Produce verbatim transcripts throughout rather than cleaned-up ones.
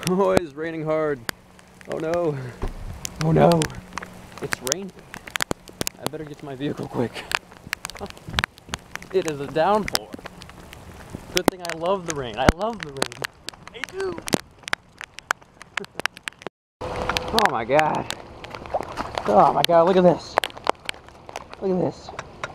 Oh, it's raining hard. Oh no. Oh no. It's raining. I better get to my vehicle quick. It is a downpour. Good thing I love the rain. I love the rain. I do. Oh my god. Oh my god, look at this. Look at this.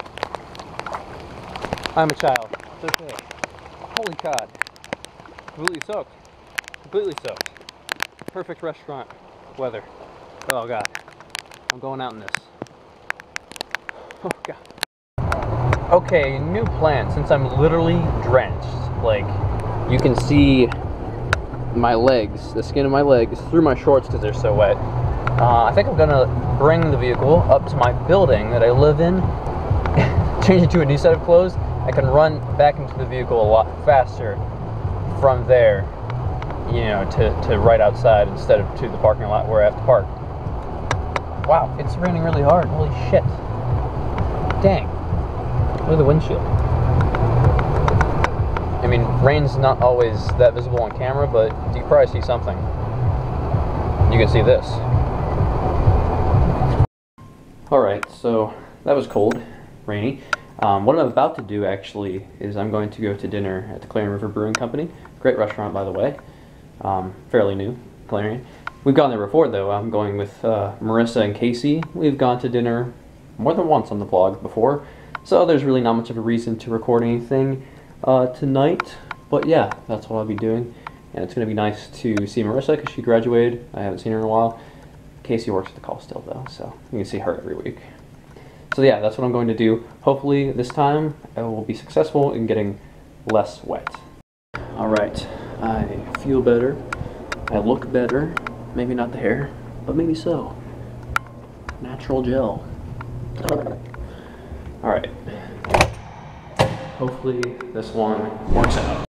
I'm a child. It's okay. Holy god. Completely soaked. Completely soaked. Perfect restaurant weather. Oh god. I'm going out in this. Oh god. Okay, new plan. Since I'm literally drenched, like, you can see my legs, the skin of my legs, through my shorts because they're so wet. Uh, I think I'm gonna bring the vehicle up to my building that I live in, change it to a new set of clothes. I can run back into the vehicle a lot faster from there, you know, to, to right outside instead of to the parking lot where I have to park. Wow, it's raining really hard. Holy shit. Dang. Look at the windshield. I mean, rain's not always that visible on camera, but you can probably see something. You can see this. Alright, so that was cold, rainy. Um, what I'm about to do, actually, is I'm going to go to dinner at the Clarion River Brewing Company. Great restaurant, by the way. Um, fairly new, Clarion. We've gone there before, though. I'm going with uh, Marissa and Casey. We've gone to dinner more than once on the vlog before, so there's really not much of a reason to record anything uh, tonight. But yeah, that's what I'll be doing. And it's going to be nice to see Marissa because she graduated. I haven't seen her in a while. Casey works at the call still, though, so you can see her every week. So yeah, that's what I'm going to do. Hopefully this time I will be successful in getting less wet. Alright, I feel better. I look better. Maybe not the hair, but maybe so. Natural gel. Alright. Hopefully this one works out.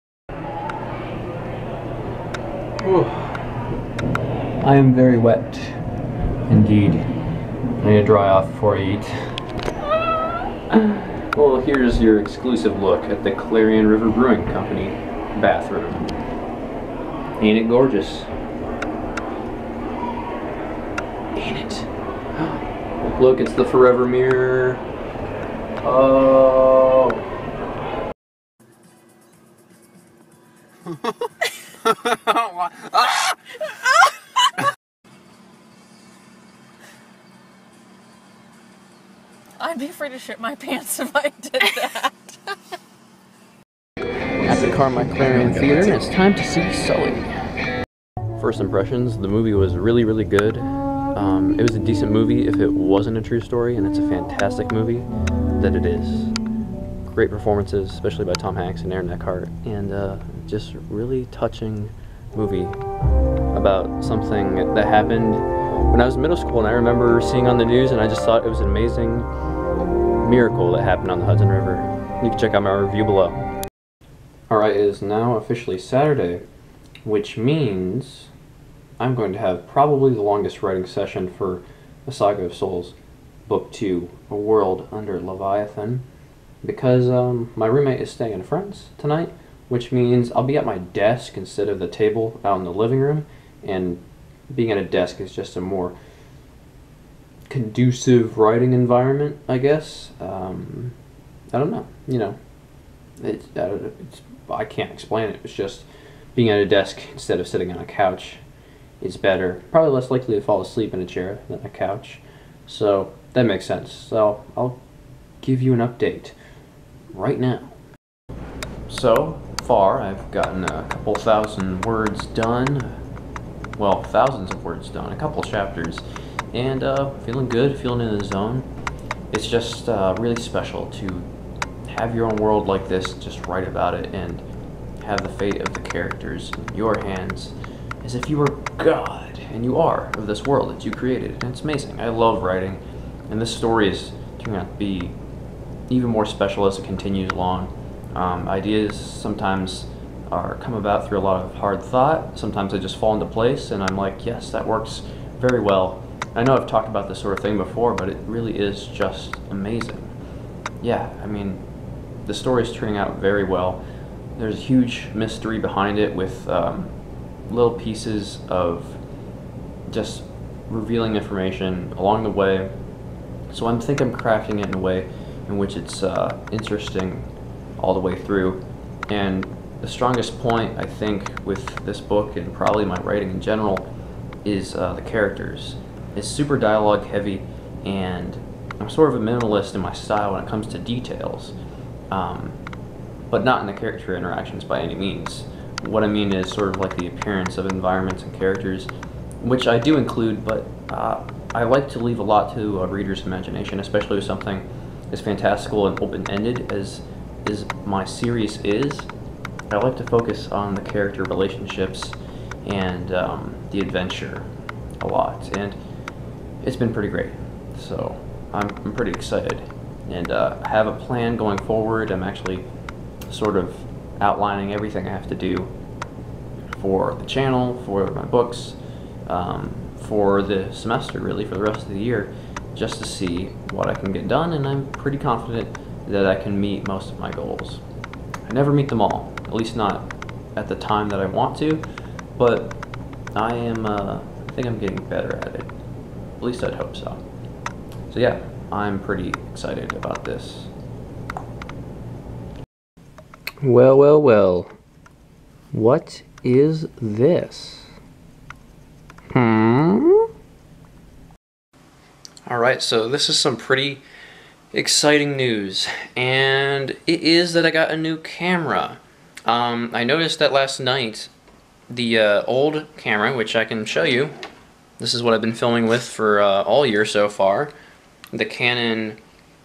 Whew. I am very wet. Indeed. I need to dry off before I eat. Well, here's your exclusive look at the Clarion River Brewing Company bathroom. Ain't it gorgeous? Ain't it? Look, it's the forever mirror. Oh. I'd be afraid to shit my pants if I did that. At the Carmike Clarion Theater, and it's time to see Sully. First impressions, the movie was really, really good. Um, it was a decent movie if it wasn't a true story, and it's a fantastic movie that it is. Great performances, especially by Tom Hanks and Aaron Eckhart, and uh, just really touching movie about something that happened when I was in middle school, and I remember seeing on the news, and I just thought it was an amazing miracle that happened on the Hudson River. You can check out my review below. Alright, it is now officially Saturday, which means I'm going to have probably the longest writing session for the Saga of Souls, Book two, A World Under Leviathan, because um, my roommate is staying at a friend's tonight, which means I'll be at my desk instead of the table out in the living room, and being at a desk is just a more conducive writing environment, I guess. Um, I don't know, you know, it's, it's, I can't explain it. It's just being at a desk instead of sitting on a couch is better. Probably less likely to fall asleep in a chair than a couch, so that makes sense. So I'll give you an update right now. So far, I've gotten a couple thousand words done. Well, thousands of words done, a couple chapters, and uh, feeling good, feeling in the zone. It's just uh, really special to have your own world like this, just write about it, and have the fate of the characters in your hands, as if you were God, and you are, of this world that you created, and it's amazing. I love writing, and this story is turning out to be even more special as it continues along. Um, ideas sometimes are come about through a lot of hard thought. Sometimes they just fall into place, and I'm like, yes, that works very well. I know I've talked about this sort of thing before, but it really is just amazing. Yeah, I mean, the story is turning out very well. There's a huge mystery behind it with um, little pieces of just revealing information along the way. So I think I'm crafting it in a way in which it's uh, interesting all the way through. And the strongest point, I think, with this book and probably my writing in general is uh, the characters. It's super dialogue heavy, and I'm sort of a minimalist in my style when it comes to details, um, but not in the character interactions by any means. What I mean is sort of like the appearance of environments and characters, which I do include, but uh, I like to leave a lot to a reader's imagination, especially with something as fantastical and open-ended as, as my series is. I like to focus on the character relationships and um, the adventure a lot, and it's been pretty great. So I'm, I'm pretty excited, and uh, I have a plan going forward. I'm actually sort of outlining everything I have to do for the channel, for my books, um, for the semester, really, for the rest of the year, just to see what I can get done, and I'm pretty confident that I can meet most of my goals. I never meet them all, at least not at the time that I want to, but I am, uh, I think I'm getting better at it. At least I'd hope so. So yeah, I'm pretty excited about this. Well, well, well. What is this? Hmm? Alright, so this is some pretty exciting news, and it is that I got a new camera. Um, I noticed that last night the uh, old camera, which I can show you, this is what I've been filming with for uh, all year so far, the Canon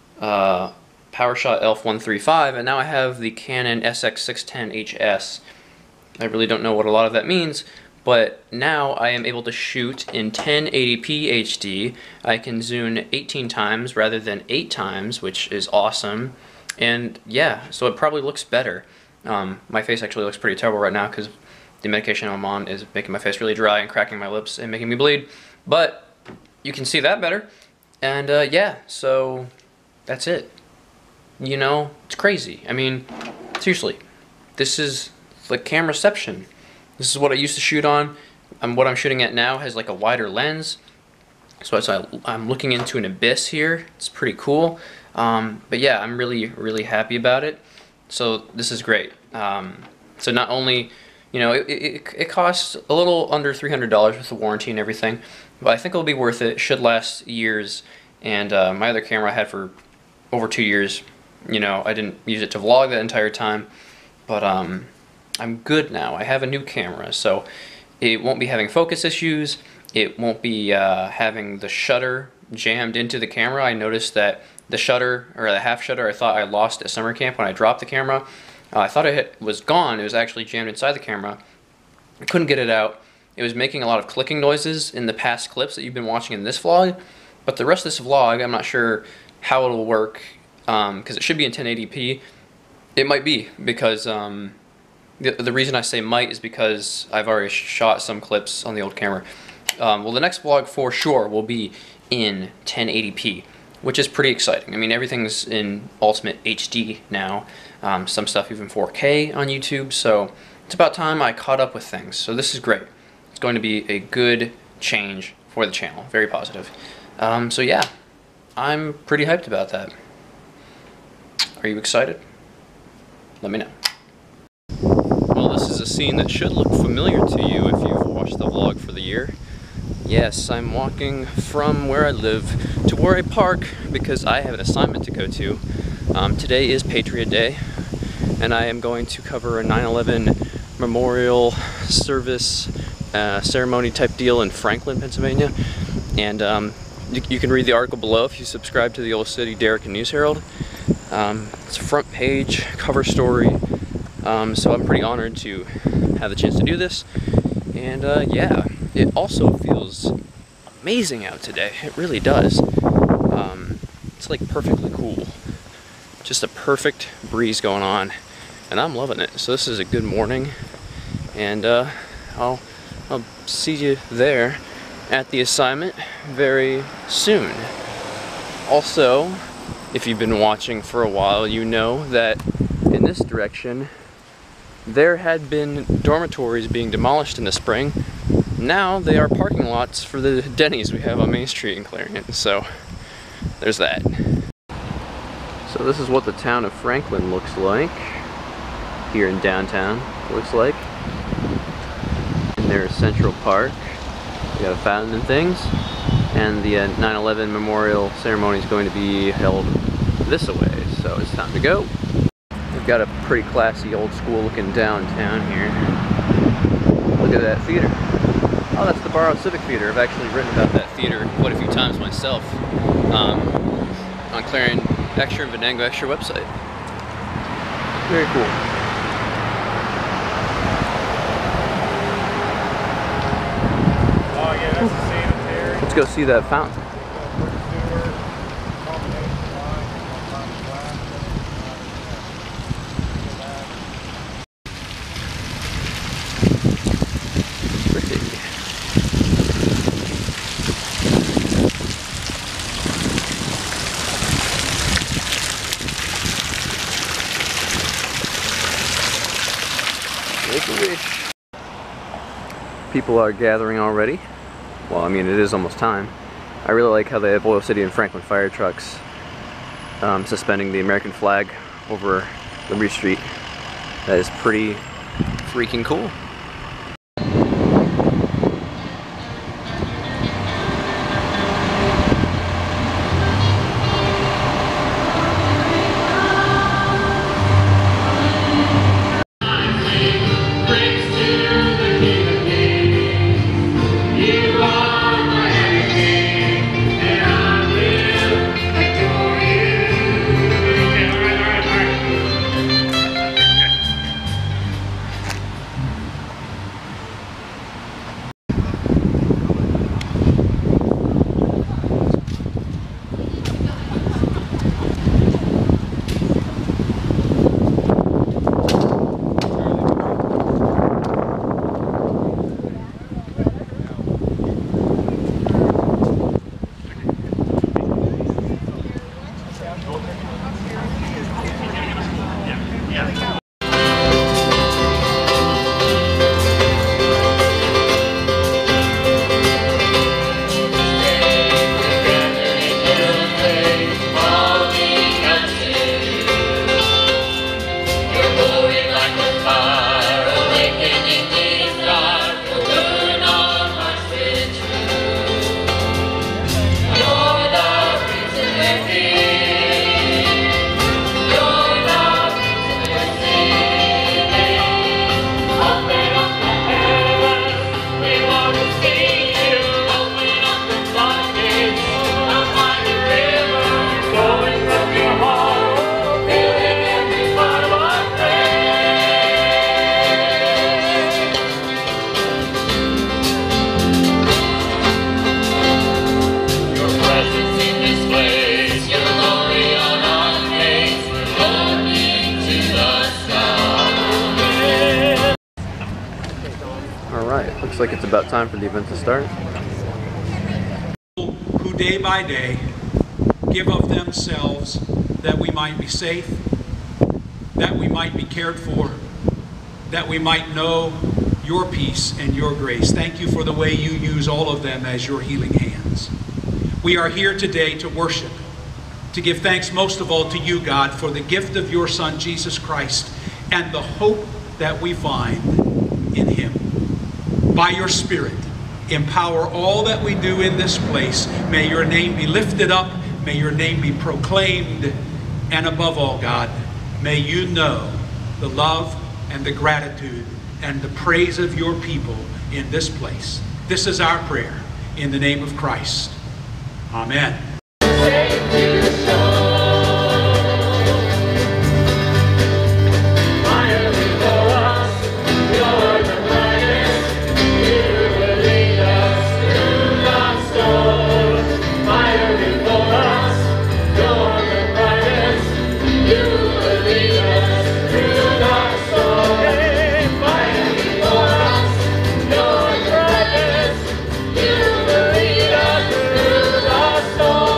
uh, PowerShot E L Ph one thirty-five, and now I have the Canon S X six ten H S. I really don't know what a lot of that means, but now I am able to shoot in ten eighty p H D. I can zoom eighteen times rather than eight times, which is awesome. And yeah, so it probably looks better. Um, my face actually looks pretty terrible right now because the medication I'm on is making my face really dry and cracking my lips and making me bleed. But you can see that better. And uh, yeah, so that's it. You know, it's crazy. I mean, seriously, this is like cameraception. This is what I used to shoot on, and what I'm shooting at now has like a wider lens. So it's, I'm looking into an abyss here. It's pretty cool. Um, but yeah, I'm really, really happy about it. So this is great. Um, so not only, you know, it, it, it costs a little under three hundred dollars with the warranty and everything, but I think it'll be worth it. It should last years. And uh, my other camera I had for over two years. You know, I didn't use it to vlog that entire time, but um, I'm good now. I have a new camera, so it won't be having focus issues. It won't be uh, having the shutter jammed into the camera. I noticed that the shutter, or the half shutter, I thought I lost at summer camp when I dropped the camera. Uh, I thought it was gone. It was actually jammed inside the camera. I couldn't get it out. It was making a lot of clicking noises in the past clips that you've been watching in this vlog, but the rest of this vlog, I'm not sure how it'll work, because um, it should be in ten eighty p. It might be, because um, the, the reason I say might is because I've already shot some clips on the old camera. Um, well, the next vlog for sure will be in ten eighty p, which is pretty exciting. I mean, everything's in ultimate H D now, um, some stuff even four K on YouTube, so it's about time I caught up with things. So this is great. It's going to be a good change for the channel, very positive. Um, so yeah, I'm pretty hyped about that. Are you excited? Let me know. Well, this is a scene that should look familiar to you if you've watched the vlog for the year. Yes, I'm walking from where I live to where I park because I have an assignment to go to. Um, today is Patriot Day, and I am going to cover a nine eleven memorial service uh, ceremony type deal in Franklin, Pennsylvania. And um, you, you can read the article below if you subscribe to the Old City, Derrick, and News-Herald. Um, it's a front page cover story, um, so I'm pretty honored to have the chance to do this. And uh, yeah, it also feels amazing out today. It really does. Um, it's like perfectly cool. Just a perfect breeze going on, and I'm loving it. So this is a good morning, and uh, I'll, I'll see you there at the assignment very soon. Also, if you've been watching for a while, you know that in this direction there had been dormitories being demolished in the spring. Now they are parking lots for the Denny's we have on Main Street in Clarion, so there's that. So this is what the town of Franklin looks like here in downtown. It looks like. And there's Central Park. We got a fountain and things. And the uh, nine eleven memorial ceremony is going to be held this away, so it's time to go. We've got a pretty classy old school looking downtown here. Look at that theater. Oh, that's the Barrow Civic Theater. I've actually written about that theater quite a few times myself um, on Clarion Extra and Venango Extra website. Very cool. Oh yeah, that's the sanitary. Let's go see that fountain. Make a wish. People are gathering already. Well, I mean, it is almost time. I really like how they have Oil City and Franklin fire trucks um, suspending the American flag over Liberty Street. That is pretty freaking cool. Looks like it's about time for the event to start. Who day by day give of themselves that we might be safe, that we might be cared for, that we might know your peace and your grace. Thank you for the way you use all of them as your healing hands. We are here today to worship, to give thanks most of all to you, God, for the gift of your Son, Jesus Christ, and the hope that we find in him. By your Spirit, empower all that we do in this place. May your name be lifted up. May your name be proclaimed. And above all, God, may you know the love and the gratitude and the praise of your people in this place. This is our prayer in the name of Christ. Amen. Storm.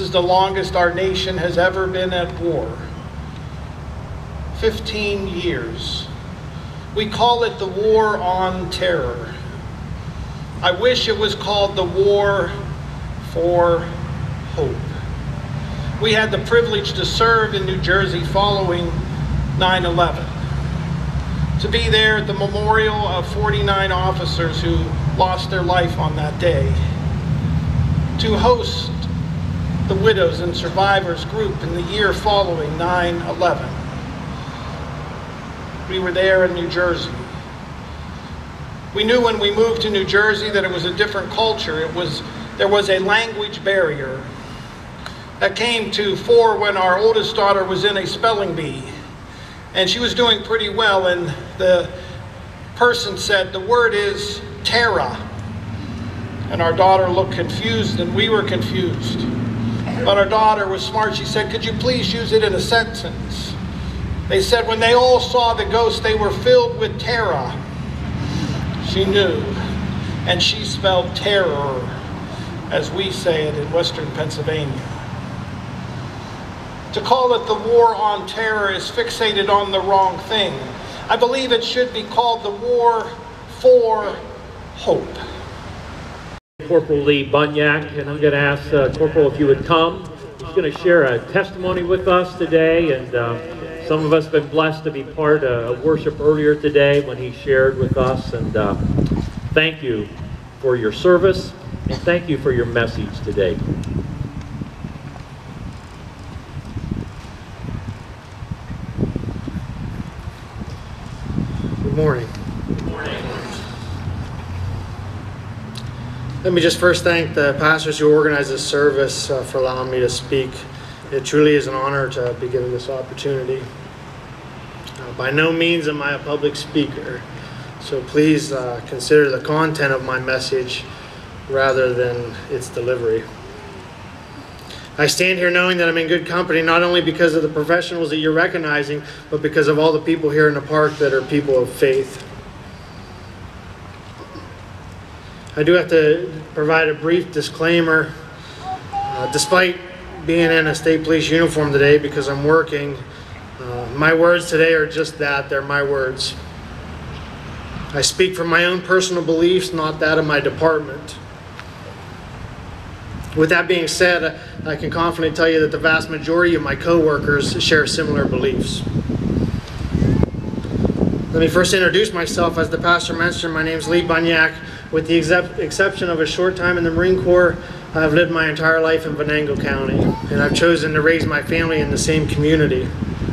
is the longest our nation has ever been at war. fifteen years. We call it the War on Terror. I wish it was called the War for Hope. We had the privilege to serve in New Jersey following nine eleven. To be there at the memorial of forty-nine officers who lost their life on that day. To host the widows and survivors group in the year following nine eleven. We were there in New Jersey. We knew when we moved to New Jersey that it was a different culture. It was, there was a language barrier that came to fore when our oldest daughter was in a spelling bee. And she was doing pretty well, and the person said, the word is terra. And our daughter looked confused, and we were confused. But our daughter was smart. She said, could you please use it in a sentence? They said when they all saw the ghost, they were filled with terror. She knew, and she spelled terror, as we say it in Western Pennsylvania. To call it the War on Terror is fixated on the wrong thing. I believe it should be called the War for Hope. Corporal Lee Bunyak, and I'm going to ask uh, Corporal if you would come. He's going to share a testimony with us today, and uh, some of us have been blessed to be part of worship earlier today when he shared with us, and uh, thank you for your service, and thank you for your message today. Good morning. Good morning. Let me just first thank the pastors who organized this service uh, for allowing me to speak. It truly is an honor to be given this opportunity. Uh, by no means am I a public speaker, so please uh, consider the content of my message rather than its delivery. I stand here knowing that I'm in good company, not only because of the professionals that you're recognizing, but because of all the people here in the park that are people of faith. I do have to provide a brief disclaimer. Uh, despite being in a state police uniform today because I'm working, uh, my words today are just that, they're my words. I speak from my own personal beliefs, not that of my department. With that being said, I can confidently tell you that the vast majority of my co-workers share similar beliefs. Let me first introduce myself. As the pastor mentioned, my name is Lee Bunyak. With the excep exception of a short time in the Marine Corps, I've lived my entire life in Venango County, and I've chosen to raise my family in the same community.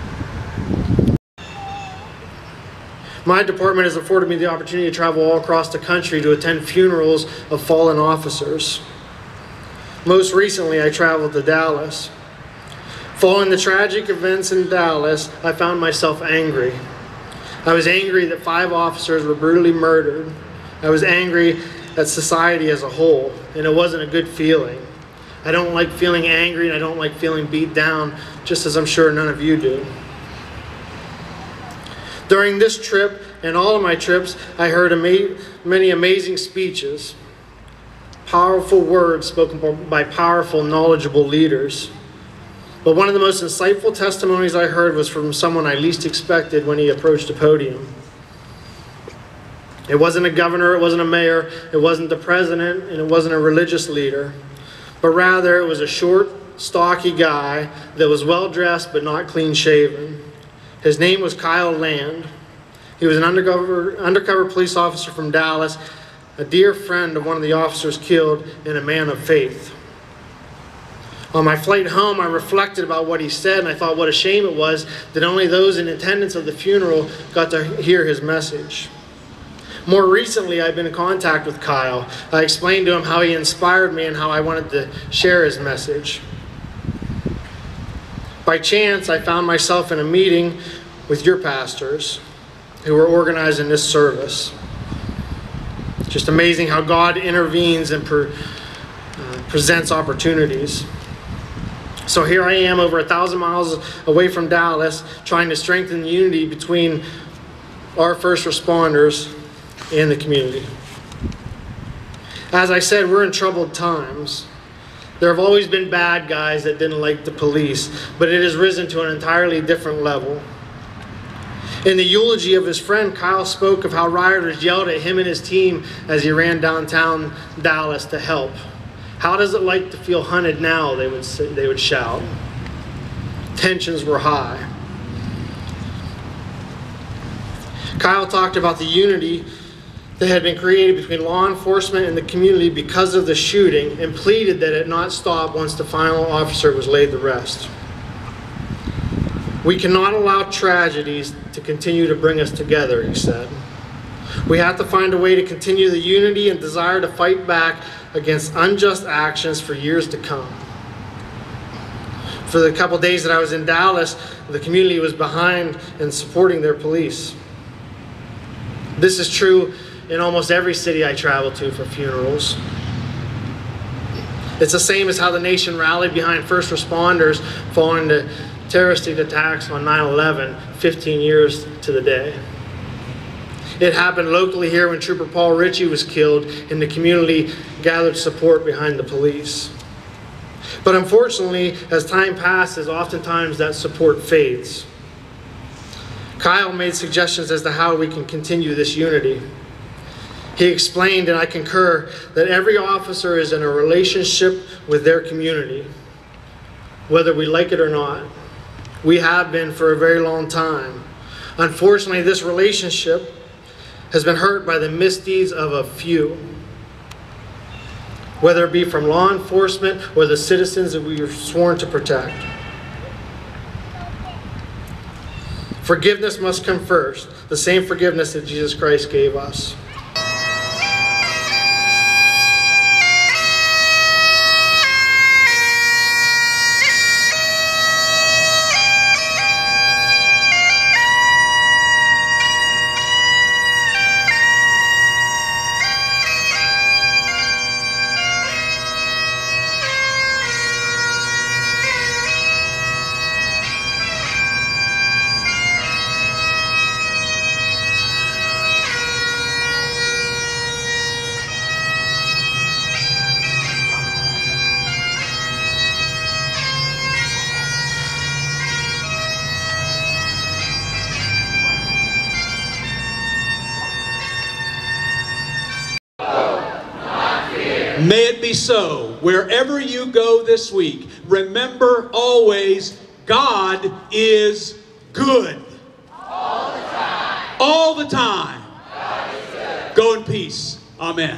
My department has afforded me the opportunity to travel all across the country to attend funerals of fallen officers. Most recently, I traveled to Dallas. Following the tragic events in Dallas, I found myself angry. I was angry that five officers were brutally murdered. I was angry at society as a whole, and it wasn't a good feeling. I don't like feeling angry, and I don't like feeling beat down, just as I'm sure none of you do. During this trip, and all of my trips, I heard ama many amazing speeches, powerful words spoken by powerful, knowledgeable leaders. But one of the most insightful testimonies I heard was from someone I least expected when he approached the podium. It wasn't a governor, it wasn't a mayor, it wasn't the president, and it wasn't a religious leader, but rather it was a short, stocky guy that was well-dressed but not clean-shaven. His name was Kyle Land. He was an undercover, undercover police officer from Dallas, a dear friend of one of the officers killed, and a man of faith. On my flight home, I reflected about what he said, and I thought what a shame it was that only those in attendance of the funeral got to hear his message. More recently, I've been in contact with Kyle. I explained to him how he inspired me and how I wanted to share his message. By chance, I found myself in a meeting with your pastors who were organizing this service. Just amazing how God intervenes and pre uh, presents opportunities. So here I am over a thousand miles away from Dallas, trying to strengthen the unity between our first responders and the community. As I said, we're in troubled times. There have always been bad guys that didn't like the police, but it has risen to an entirely different level. In the eulogy of his friend, Kyle spoke of how rioters yelled at him and his team as he ran downtown Dallas to help. "How does it like to feel hunted now?" they would say, they would shout. Tensions were high. Kyle talked about the unity that had been created between law enforcement and the community because of the shooting, and pleaded that it not stop once the final officer was laid to rest. "We cannot allow tragedies to continue to bring us together," he said. "We have to find a way to continue the unity and desire to fight back against unjust actions for years to come." For the couple days that I was in Dallas, the community was behind and supporting their police. This is true in almost every city I travel to for funerals. It's the same as how the nation rallied behind first responders following the terrorist attacks on nine eleven, fifteen years to the day. It happened locally here when Trooper Paul Ritchie was killed, and the community gathered support behind the police. But unfortunately, as time passes, oftentimes that support fades. Kyle made suggestions as to how we can continue this unity. He explained, and I concur, that every officer is in a relationship with their community, whether we like it or not. We have been for a very long time. Unfortunately, this relationship has been hurt by the misdeeds of a few, whether it be from law enforcement or the citizens that we are sworn to protect. Forgiveness must come first, the same forgiveness that Jesus Christ gave us. May it be so. Wherever you go this week, remember always, God is good. All the time. All the time. God is good. Go in peace. Amen.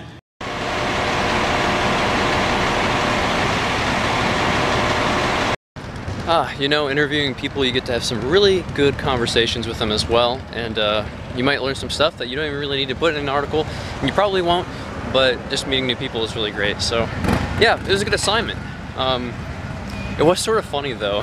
Ah, you know, interviewing people, you get to have some really good conversations with them as well, and uh, you might learn some stuff that you don't even really need to put in an article, and you probably won't, but just meeting new people is really great. So yeah, it was a good assignment. Um, it was sort of funny though.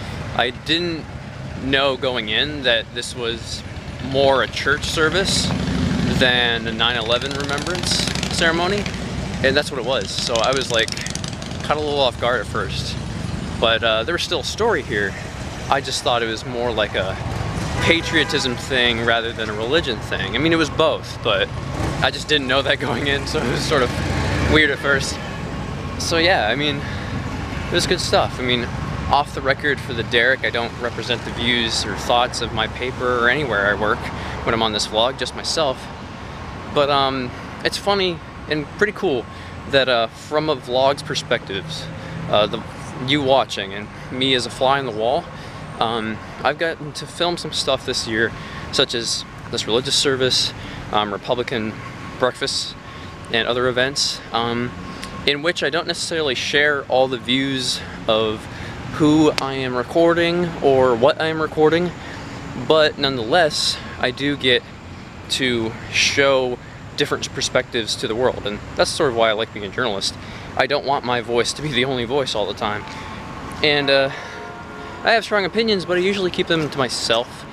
I didn't know going in that this was more a church service than a nine eleven remembrance ceremony, and that's what it was. So I was like caught a little off guard at first, but uh, there was still a story here. I just thought it was more like a patriotism thing rather than a religion thing. I mean, it was both, but I just didn't know that going in, so it was sort of weird at first. So yeah, I mean, it was good stuff. I mean, off the record for the Derek, I don't represent the views or thoughts of my paper or anywhere I work when I'm on this vlog, just myself. But um, it's funny and pretty cool that uh, from a vlog's perspectives, uh, the you watching and me as a fly on the wall, um, I've gotten to film some stuff this year, such as this religious service, um, Republican breakfasts, and other events, um, in which I don't necessarily share all the views of who I am recording or what I am recording, but nonetheless, I do get to show different perspectives to the world, and that's sort of why I like being a journalist. I don't want my voice to be the only voice all the time. And uh, I have strong opinions, but I usually keep them to myself.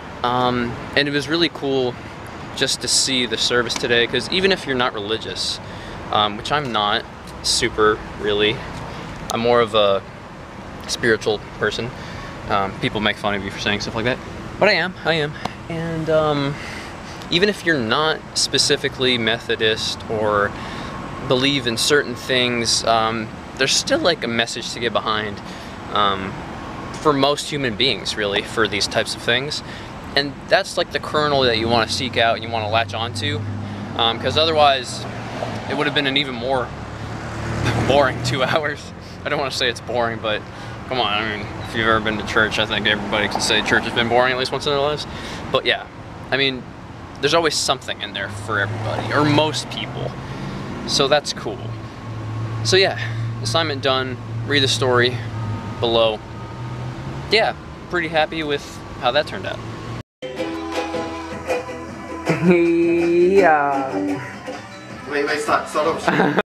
Um, and it was really cool just to see the service today, because even if you're not religious, um, which I'm not super really, I'm more of a spiritual person. Um, people make fun of you for saying stuff like that, but I am, I am. And um, even if you're not specifically Methodist or believe in certain things, um, there's still like a message to get behind um, for most human beings, really, for these types of things. And that's like the kernel that you want to seek out and you want to latch onto, because um, otherwise it would have been an even more boring two hours. I don't want to say it's boring, but come on, I mean, if you've ever been to church, I think everybody can say church has been boring at least once in their lives. But yeah, I mean, there's always something in there for everybody, or most people. So that's cool. So yeah, assignment done, read the story below. Yeah, pretty happy with how that turned out. Yeah. Wait, wait, stop, start over.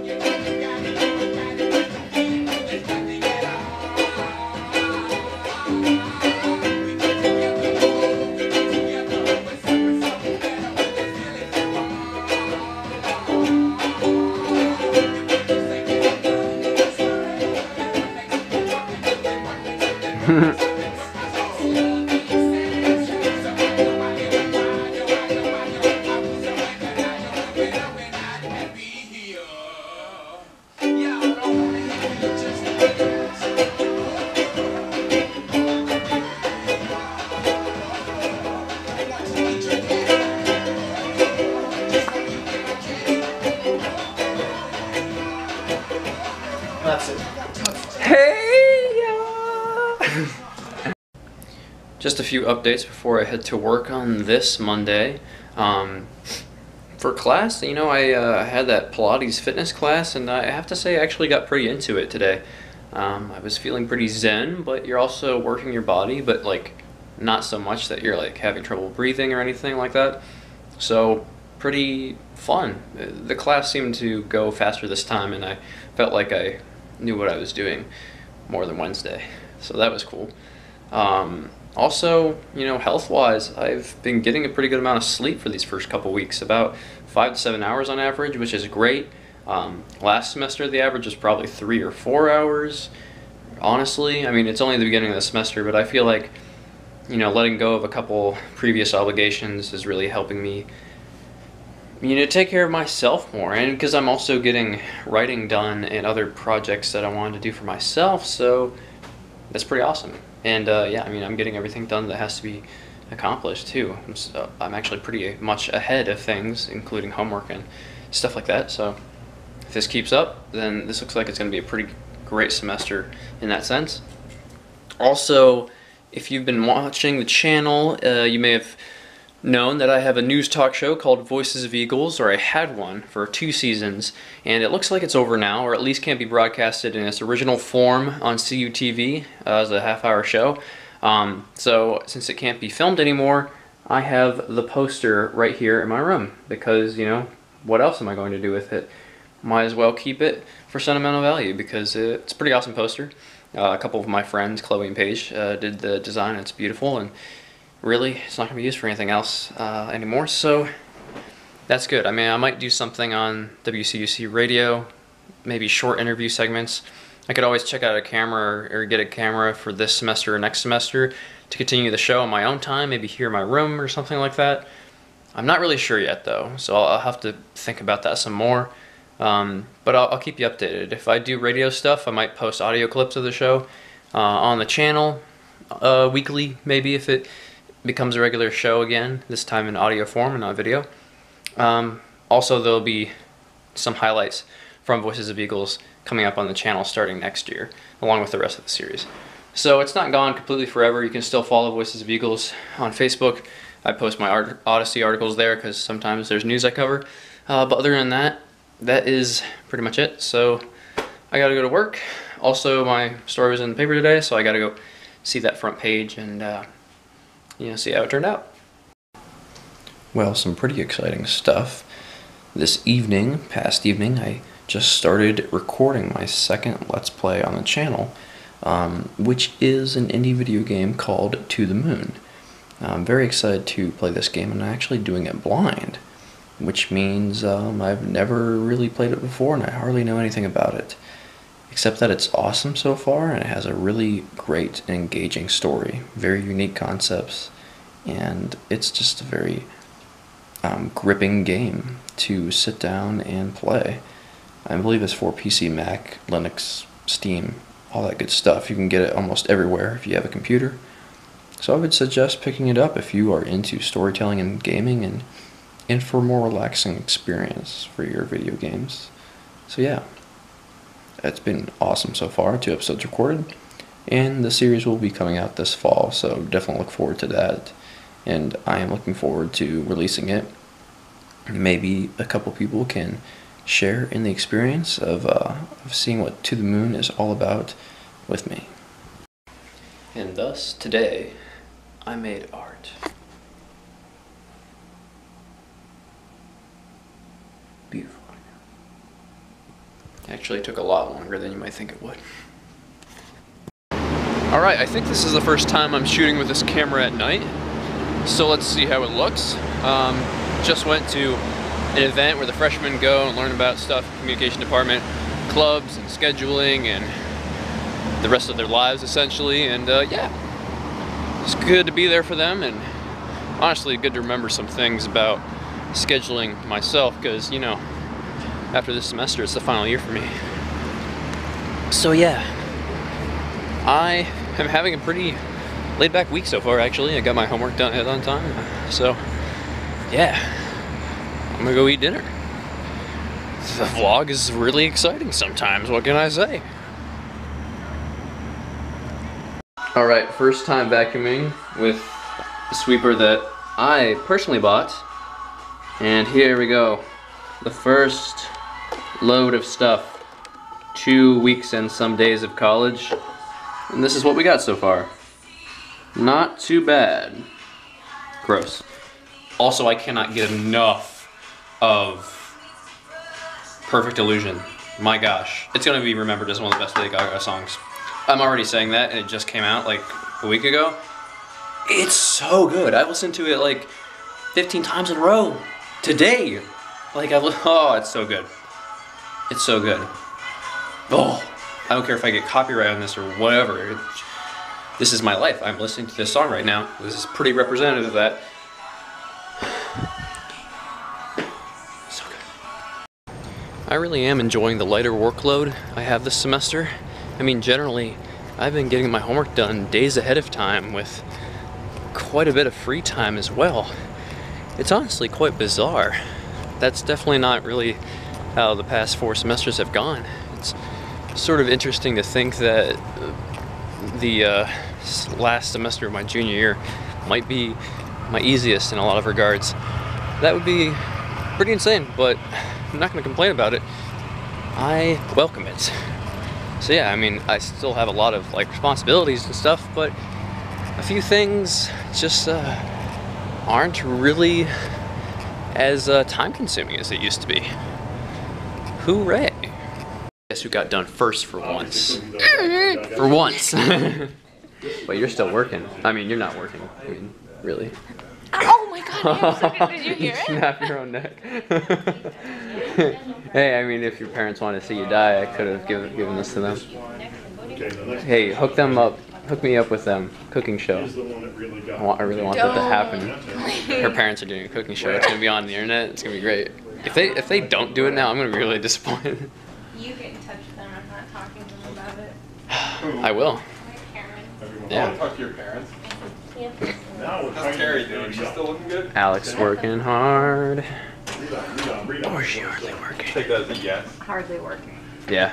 That's it. Hey, just a few updates before I head to work on this Monday. Um, for class, you know, I uh, had that Pilates fitness class, and I have to say I actually got pretty into it today. Um, I was feeling pretty zen, but you're also working your body, but like not so much that you're like having trouble breathing or anything like that. So pretty fun. The class seemed to go faster this time, and I felt like I knew what I was doing more than Wednesday, so that was cool. Um, also, you know, health-wise, I've been getting a pretty good amount of sleep for these first couple weeks, about five to seven hours on average, which is great. Um, last semester, the average was probably three or four hours. Honestly, I mean, it's only the beginning of the semester, but I feel like, you know, letting go of a couple previous obligations is really helping me, you know, take care of myself more, and because I'm also getting writing done and other projects that I wanted to do for myself, so that's pretty awesome. And uh, yeah, I mean, I'm getting everything done that has to be accomplished too. I'm, so, I'm actually pretty much ahead of things, including homework and stuff like that. So if this keeps up, then this looks like it's going to be a pretty great semester in that sense. Also, if you've been watching the channel, uh, you may have known that I have a news talk show called Voices of Eagles, or I had one for two seasons, and it looks like it's over now, or at least can't be broadcasted in its original form on C U T V uh, as a half-hour show. Um, so since it can't be filmed anymore, I have the poster right here in my room, because, you know, what else am I going to do with it? Might as well keep it for sentimental value, because it's a pretty awesome poster. Uh, a couple of my friends, Chloe and Paige, uh, did the design. It's beautiful, and really, it's not going to be used for anything else uh, anymore, so that's good. I mean, I might do something on W C U C radio, maybe short interview segments. I could always check out a camera or, or get a camera for this semester or next semester to continue the show on my own time, maybe here in my room or something like that. I'm not really sure yet, though, so I'll, I'll have to think about that some more. Um, but I'll, I'll keep you updated. If I do radio stuff, I might post audio clips of the show uh, on the channel uh, weekly, maybe, if it becomes a regular show again, this time in audio form and not video. Um, also, there'll be some highlights from Voices of Eagles coming up on the channel starting next year, along with the rest of the series. So it's not gone completely forever. You can still follow Voices of Eagles on Facebook. I post my Art Odyssey articles there because sometimes there's news I cover. Uh, but other than that, that is pretty much it. So I gotta go to work. Also, my story was in the paper today, so I gotta go see that front page and uh, you know, see how it turned out. Well, some pretty exciting stuff. This evening, past evening, I just started recording my second Let's Play on the channel, um, which is an indie video game called To the Moon. I'm very excited to play this game, and I'm actually doing it blind, which means um, I've never really played it before, and I hardly know anything about it, except that it's awesome so far, and it has a really great and engaging story, very unique concepts, and it's just a very um, gripping game to sit down and play. I believe it's for P C, Mac, Linux, Steam, all that good stuff. You can get it almost everywhere if you have a computer. So I would suggest picking it up if you are into storytelling and gaming and, and for a more relaxing experience for your video games. So yeah, it's been awesome so far. Two episodes recorded. And the series will be coming out this fall, so definitely look forward to that. And I am looking forward to releasing it. Maybe a couple people can share in the experience of, uh, of seeing what To the Moon is all about with me. And thus, today, I made art. Beautiful. Actually, it took a lot longer than you might think it would. Alright, I think this is the first time I'm shooting with this camera at night, so let's see how it looks. Um, just went to an event where the freshmen go and learn about stuff, communication department, clubs and scheduling and the rest of their lives essentially, and uh, yeah, it's good to be there for them, and honestly good to remember some things about scheduling myself, because you know, after this semester it's the final year for me. So yeah, I am having a pretty laid back week so far actually. I got my homework done on time, so yeah, I'm gonna go eat dinner. The vlog is really exciting sometimes, what can I say? Alright, first time vacuuming with a sweeper that I personally bought. And here we go. The first load of stuff. Two weeks and some days of college. And this is what we got so far. Not too bad. Gross. Also, I cannot get enough of Perfect Illusion. My gosh. It's gonna be remembered as one of the best Lady Gaga songs. I'm already saying that, and it just came out like a week ago. It's so good. I listened to it like fifteen times in a row today. Like, I oh, it's so good. It's so good. Oh, I don't care if I get copyright on this or whatever. It, this is my life. I'm listening to this song right now. This is pretty representative of that. So good. I really am enjoying the lighter workload I have this semester. I mean, generally, I've been getting my homework done days ahead of time with quite a bit of free time as well. It's honestly quite bizarre. That's definitely not really how the past four semesters have gone. It's sort of interesting to think that the uh, last semester of my junior year might be my easiest in a lot of regards. That would be pretty insane, but I'm not going to complain about it. I welcome it. So yeah, I mean, I still have a lot of like responsibilities and stuff, but a few things just uh, aren't really as uh, time-consuming as it used to be. Hooray! Guess who got done first for once? For once. But you're still working. I mean, you're not working. I mean, really. Oh my god, I am so good. Did you hear You it? snap your own neck. Hey, I mean, if your parents want to see you die, I could have given, given this to them. Hey, hook them up. Hook me up with them. Cooking show. I, want, I really want that to happen. Her parents are doing a cooking show. It's going to be on the internet. It's going to be great. If they if they don't do it now, I'm going to be really disappointed. You get in touch with them. I'm not talking to them about it. I will. Yeah. Want to talk to your parents? Yeah. How's Carrie doing? She's still looking good? Alex working hard. Or is she hardly working? Take that as a yes. Hardly working. Yeah.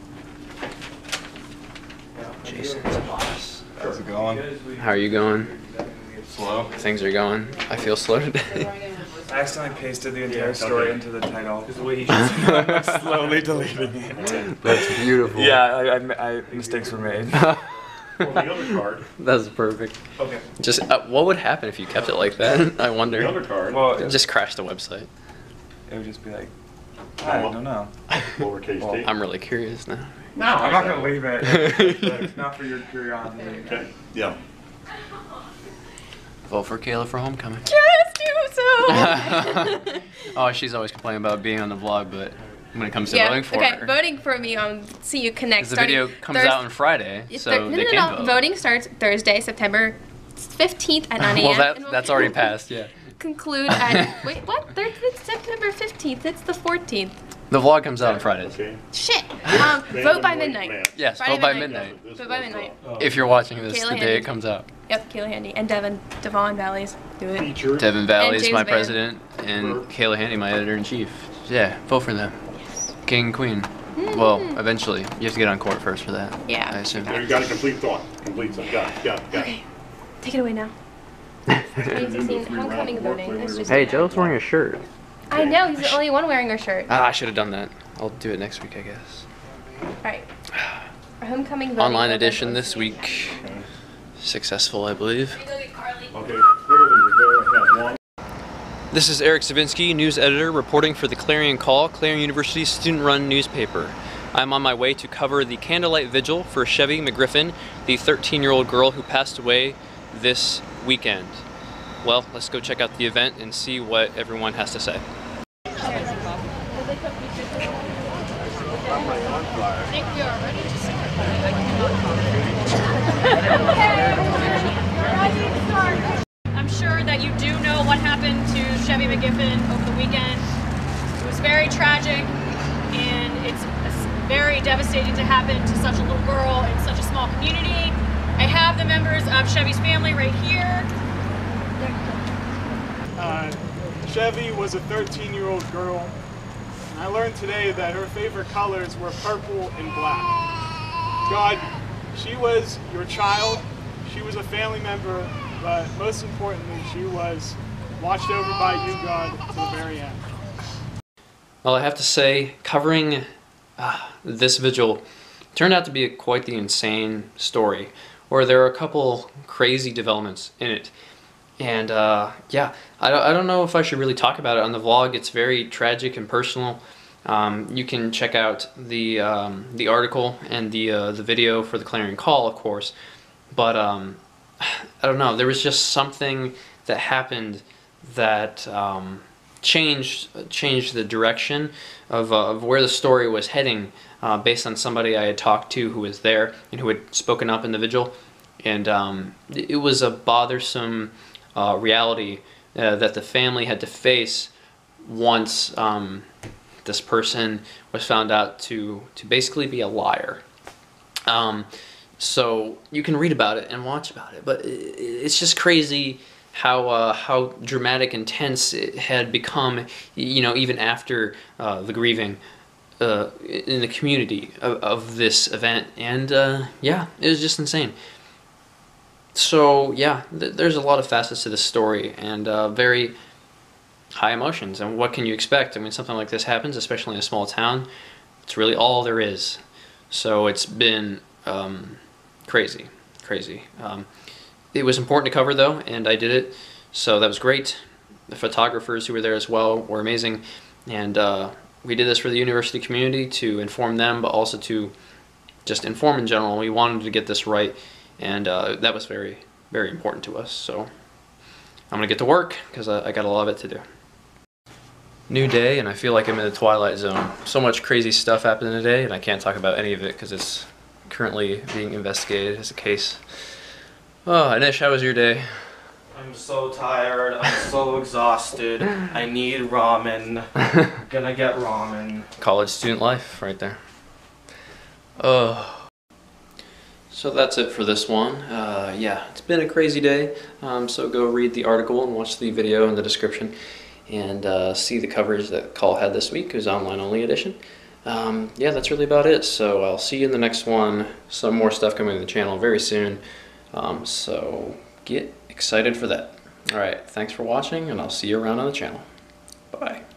Jason's a boss. How's it going? How are you going? Slow. Things are going. I feel slow today. I accidentally pasted the entire story into the title. I'm slowly deleting it. That's beautiful. Yeah, I, I, I, mistakes were made. Well, the other card. That's perfect. Okay. Just uh, what would happen if you kept it like that? I wonder. The other card. Well, It'd it, just crash the website. it would just be like, I don't know. Lowercase Well, t. I'm really curious now. No, I'm not gonna leave it. Not for your curiosity. Okay. Yeah. Vote for Kayla for homecoming. Just do so. Oh, she's always complaining about being on the vlog, but when it comes to Yeah. voting for Okay. her, Voting for me on See You Connect. because the starting video comes Thurs- out on Friday, It's so thir- no, they no, can no. vote. Voting starts Thursday, September fifteenth at nine a m Well, that and we'll that's already passed. Yeah. Conclude at wait what? Thir- It's September fifteenth. It's the fourteenth. The vlog comes out on Fridays. Okay. Shit. Um, vote by midnight. Yes, Friday vote by midnight. midnight. Vote by midnight. If you're watching this Kayla the day Handy. it comes out. Yep, Kayla Handy. And Devon. Devon Vallies. Do it. Featured. Devon Vallies, James my Van. president, and Kayla Handy, my editor-in-chief. Yeah, vote for them. Yes. King and queen. Mm. Well, eventually. You have to get on court first for that. Yeah. I assume. Now you got a complete thought. Complete thought. Got it. Got it. Got it. Okay. Take it away now. twenty sixteen homecoming voting. Let's just Hey, do Joe's that. wearing a shirt. I know, he's the only one wearing our shirt. Ah, I should have done that. I'll do it next week, I guess. Alright. Our homecoming voting. Online vote edition on this week. Successful, I believe. Okay. Clearly you're there. Have one. This is Eric Zavinski, news editor, reporting for the Clarion Call, Clarion University's student-run newspaper. I'm on my way to cover the candlelight vigil for Chevy McGriffin, the thirteen-year-old girl who passed away this weekend. Well, let's go check out the event and see what everyone has to say. I'm sure that you do know what happened to Chevy McGriffin over the weekend. It was very tragic, and it's very devastating to happen to such a little girl in such a small community. I have the members of Chevy's family right here. Uh, Chevy was a thirteen-year-old girl, and I learned today that her favorite colors were purple and black. God, she was your child, she was a family member, but most importantly, she was watched over by you, God, to the very end. Well, I have to say, covering uh, this vigil turned out to be a, quite the insane story, where there are a couple crazy developments in it. And uh, yeah, I don't, I don't know if I should really talk about it on the vlog. It's very tragic and personal. Um, you can check out the um, the article and the uh, the video for the Clarion Call, of course. But um, I don't know. There was just something that happened that um, changed changed the direction of uh, of where the story was heading, uh, based on somebody I had talked to who was there and who had spoken up in the vigil. And um, it was a bothersome uh, reality uh, that the family had to face once um, this person was found out to, to basically be a liar. Um, so you can read about it and watch about it, but it, it's just crazy how uh, how dramatic and tense it had become, you know, even after uh, the grieving uh, in the community of, of this event. And uh, yeah, it was just insane. So yeah, th there's a lot of facets to this story, and uh, very high emotions. And what can you expect? I mean, something like this happens, especially in a small town. It's really all there is. So it's been um, crazy, crazy. Um, it was important to cover, though, and I did it, so that was great. The photographers who were there as well were amazing, and uh, we did this for the university community to inform them, but also to just inform in general. We wanted to get this right. And uh, that was very, very important to us. So I'm going to get to work because I, I got a lot of it to do. New day, and I feel like I'm in the twilight zone. So much crazy stuff happened today, and I can't talk about any of it because it's currently being investigated as a case. Oh, Anish, how was your day? I'm so tired. I'm so exhausted. I need ramen. Gonna get ramen. College student life right there. Oh. So that's it for this one. Uh, yeah, it's been a crazy day, um, so go read the article and watch the video in the description and uh, see the coverage that Call had this week. It was online only edition. Um, yeah, that's really about it, so I'll see you in the next one. Some more stuff coming to the channel very soon, um, so get excited for that. Alright, thanks for watching, and I'll see you around on the channel. Bye.